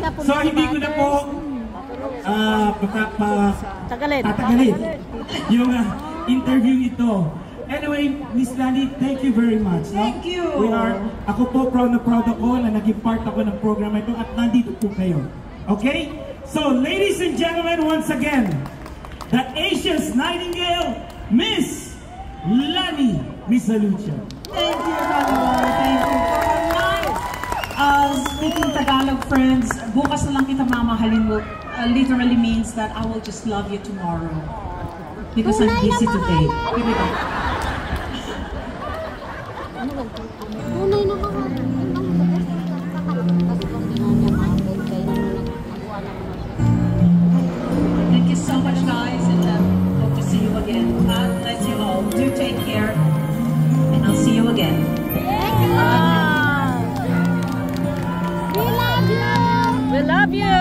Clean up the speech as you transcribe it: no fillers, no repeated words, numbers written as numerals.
So hindi ko na po tatagalin yung interview ito. Anyway, Miss Lani, thank you very much. Thank you. Ako po proud ako na naging part ako ng program ito at nandito po kayo. Okay? So, ladies and gentlemen, once again, the Asia's Nightingale, Miss Lani Misalucha. Thank you, Lani. Thank you. Speaking Tagalog, friends, bukas na lang kita mamahalin mo literally means that I will just love you tomorrow. Because I'm busy today. Here we go. Thank you so much, guys, and hope to see you again. God bless you all. Do take care, and I'll see you again. We love you. We love you.